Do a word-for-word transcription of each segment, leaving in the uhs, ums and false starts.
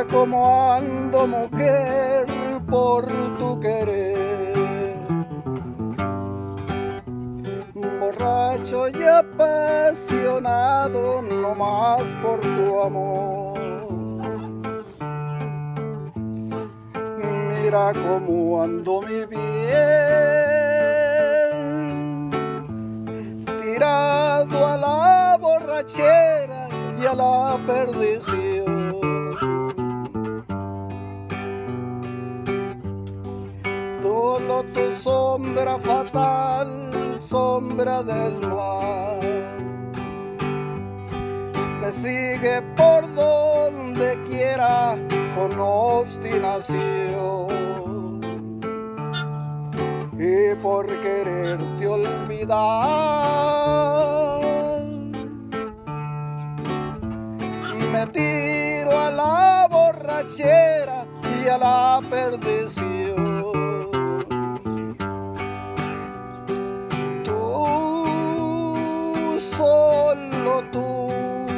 cómo ando, mujer, por tu querer. Borracho y apasionado, no más por tu amor. Mira cómo ando, mi bien, tirado a la borrachera y a la perdición. Solo tu sombra fatal, sombra del mal, me sigue por donde quiera con obstinación. Y por quererte olvidar, me tiro a la borrachera y a la perdición. Tú, solo tú,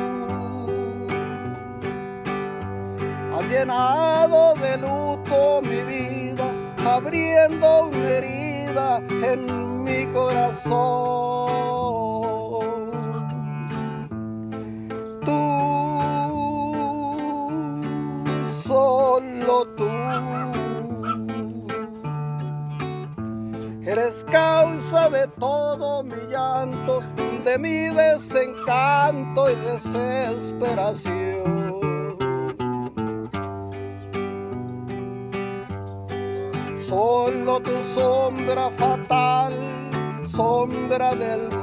has llenado de luto mi vida, abriendo una herida en mi corazón. Tú, solo tú, eres causa de todo mi llanto, de mi desencanto y desesperación. Solo tu sombra fatal, sombra del